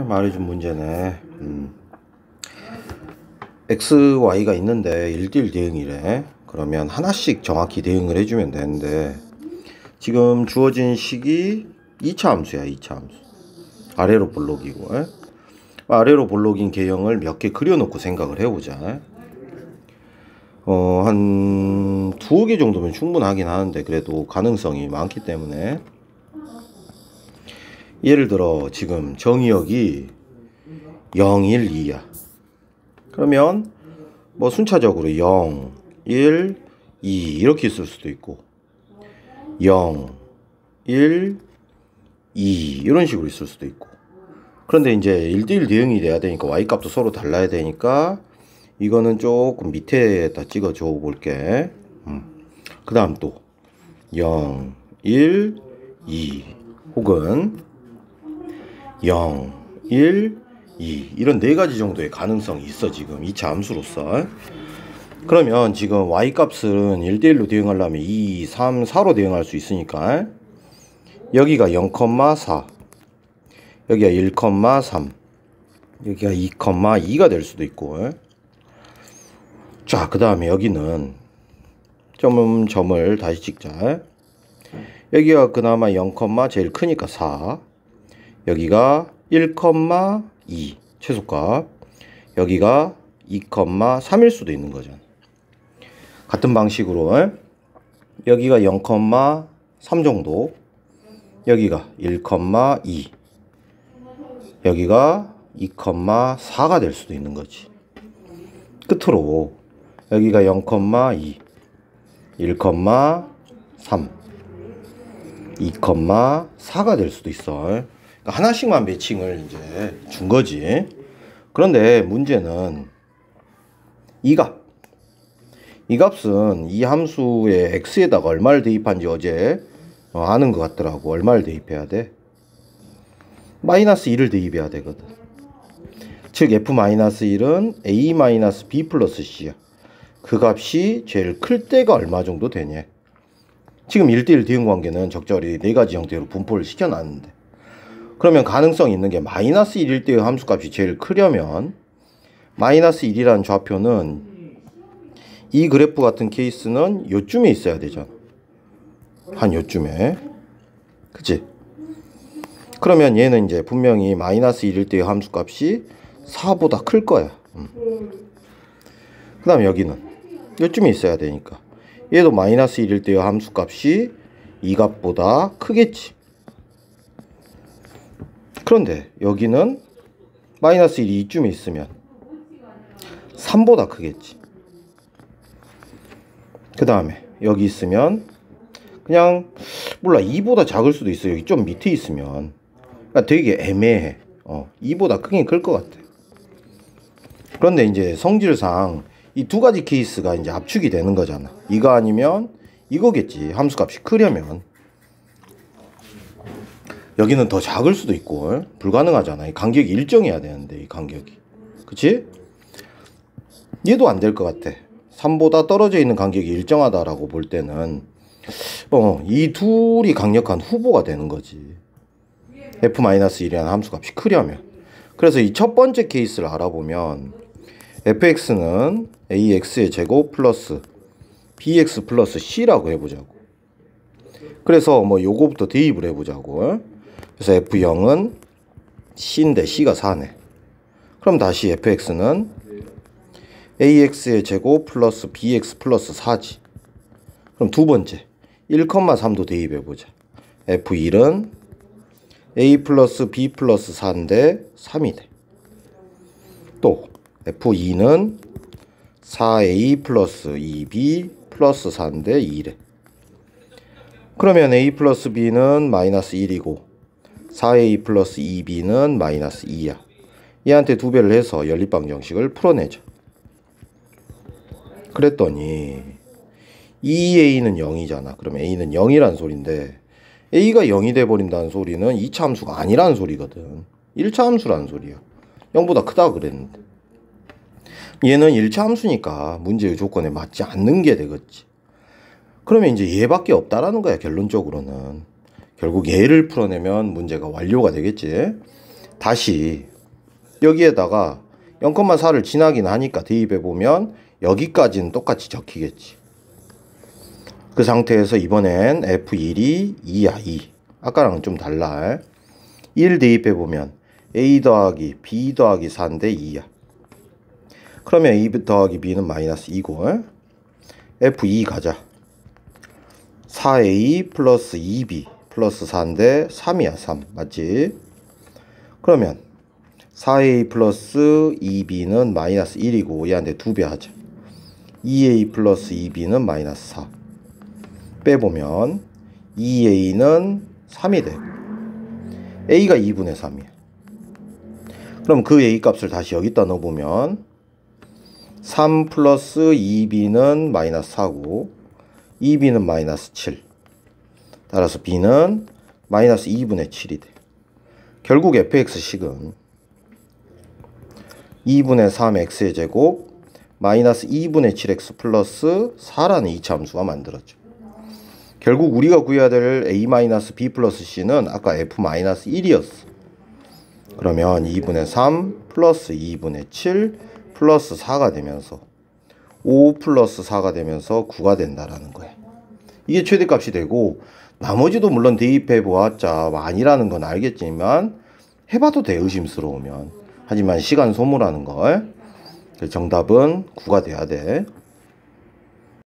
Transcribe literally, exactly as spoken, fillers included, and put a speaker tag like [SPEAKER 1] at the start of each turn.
[SPEAKER 1] 말해준 문제네. 음. 엑스, 와이가 있는데 일 대 일 대응이래. 그러면 하나씩 정확히 대응을 해주면 되는데 지금 주어진 식이 이 차 함수야. 이 차 함수 아래로 볼록이고, 에? 아래로 볼록인 개형을 몇 개 그려놓고 생각을 해보자. 어, 한 두어 개 정도면 충분하긴 하는데 그래도 가능성이 많기 때문에, 예를 들어 지금 정의역이 영, 일, 이야. 그러면 뭐 순차적으로 영, 일, 이 이렇게 쓸 수도 있고 영, 일, 이 이런 식으로 있을 수도 있고. 그런데 이제 일 대 일 대응이 돼야 되니까 y값도 서로 달라야 되니까 이거는 조금 밑에다 찍어 줘 볼게. 음. 그 다음 또 영, 일, 이 혹은 영, 일, 이 이런 네 가지 정도의 가능성이 있어 지금 이 차 함수로서. 그러면 지금 y값은 일 대 일로 대응하려면 이, 삼, 사로 대응할 수 있으니까 여기가 영, 사, 여기가 일, 삼, 여기가 이, 이가 될 수도 있고. 자, 그 다음에 여기는 점, 점을 다시 찍자. 여기가 그나마 영, 제일 크니까 사, 여기가 일, 이 최소값, 여기가 이, 삼일 수도 있는 거잖아. 같은 방식으로 여기가 영, 삼 정도, 여기가 일, 이, 여기가 이, 사가 될 수도 있는 거지. 끝으로 여기가 영, 이, 일, 삼, 이, 사가 될 수도 있어. 그러니까 하나씩만 매칭을 이제 준 거지. 그런데 문제는 이 값. 이 값은 이 함수의 x에다가 얼마를 대입한지 어제 어, 아는 것 같더라고. 얼마를 대입해야 돼? 마이너스 일을 대입해야 되거든. 즉 f-일은 a-b 플러스 c야. 그 값이 제일 클 때가 얼마 정도 되냐. 지금 일 대 일 대응 관계는 적절히 네 가지 형태로 분포를 시켜놨는데, 그러면 가능성이 있는 게 마이너스 일일 때의 함수값이 제일 크려면 마이너스 일이라는 좌표는 이 그래프 같은 케이스는 요쯤에 있어야 되잖아. 한 요쯤에. 그치? 그러면 얘는 이제 분명히 마이너스 일일 때의 함수값이 사보다 클 거야. 음. 그 다음에 여기는 요쯤에 있어야 되니까 얘도 마이너스 일일 때의 함수값이 이 값보다 크겠지. 그런데 여기는 마이너스 일이 이쯤에 있으면 삼보다 크겠지. 그 다음에 여기 있으면 그냥 몰라 이보다 작을 수도 있어. 여기 좀 밑에 있으면. 그러니까 되게 애매해. 어, 이보다 크긴 클 것 같아. 그런데 이제 성질상 이 두 가지 케이스가 이제 압축이 되는 거잖아. 이거 아니면 이거겠지. 함수값이 크려면. 여기는 더 작을 수도 있고 불가능하잖아. 이 간격이 일정해야 되는데 이 간격이. 그치? 얘도 안 될 것 같아. 삼보다 떨어져 있는 간격이 일정하다라고 볼 때는 어, 이 둘이 강력한 후보가 되는 거지. f-일이라는 함수값이 크려면. 그래서 이 첫 번째 케이스를 알아보면 fx는 ax의 제곱 플러스 bx 플러스 c라고 해보자고. 그래서 뭐 요거부터 대입을 해보자고. 그래서 에프 영은 c인데 c가 사네. 그럼 다시 fx는 ax의 제곱 플러스 bx 플러스 사지. 그럼 두 번째 일, 삼도 대입해보자. 에프 일은 a 플러스 b 플러스 사인데 삼이 돼. 또 에프 이는 사 에이 플러스 이 비 플러스 사인데 이래. 그러면 a 플러스 b는 마이너스 일이고 사 에이 플러스 이 비는 마이너스 이야. 얘한테 두 배를 해서 연립방정식을 풀어내자. 그랬더니 이 에이는 영이잖아. 그러면 a는 영이란 소린데 a가 영이 돼버린다는 소리는 이 차 함수가 아니라는 소리거든. 일 차 함수라는 소리야. 영보다 크다 그랬는데 얘는 일 차 함수니까 문제의 조건에 맞지 않는 게 되겠지. 그러면 이제 얘밖에 없다라는 거야. 결론적으로는 결국 얘를 풀어내면 문제가 완료가 되겠지. 다시 여기에다가 영 콤마 사를 지나긴 하니까 대입해보면 여기까지는 똑같이 적히겠지. 그 상태에서 이번엔 에프 일이 이야 이. 아까랑은 좀 달라. 일 대입해보면 A 더하기 B 더하기 사인데 이야. 그러면 A 더하기 B는 마이너스 이고 에프 이 가자. 사 에이 플러스 이 비 플러스 사인데 삼이야 삼. 맞지? 그러면 사 에이 플러스 이 비는 마이너스 일이고 얘한테 두 배 하자. 이 에이 플러스 이 비는 마이너스 사. 빼보면 이 에이는 삼이 되고 A가 이분의 삼이야. 그럼 그 A 값을 다시 여기다 넣어보면 삼 플러스 이 비는 마이너스 사고 이 비는 마이너스 칠. 따라서 B는 마이너스 이분의 칠이 돼. 결국 에프엑스식은 이분의 삼 x의 제곱 마이너스 이분의 칠 엑스 플러스 사라는 이차함수가 만들어져. 결국 우리가 구해야 될 A 마이너스 B 플러스 C는 아까 F 마이너스 일이었어. 그러면 이분의 삼 플러스 이분의 칠 플러스 사가 되면서 오 플러스 사가 되면서 구가 된다라는 거야. 이게 최대값이 되고 나머지도 물론 대입해 보았자 아니라는 건 알겠지만 해봐도 돼, 의심스러우면. 하지만 시간 소모라는 걸. 정답은 구가 돼야 돼.